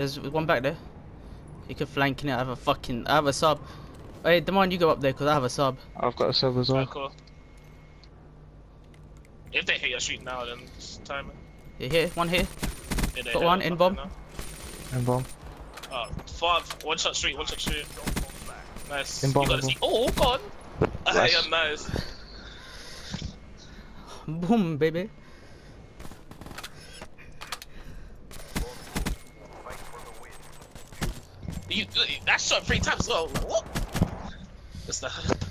There's one back there. You can flank in it. I have a sub. Hey, Damon, you go up there because I have a sub. I've got a sub as well. Alright, cool. If they hit your street now, then it's time. You here? One here. Yeah, Got one in bomb. In bomb. Oh, 5. One shot street. Nice. In bomb, You got to see. Oh, God. Nice. Yeah, nice. Boom, baby. That shot 3 times as well. What? That's the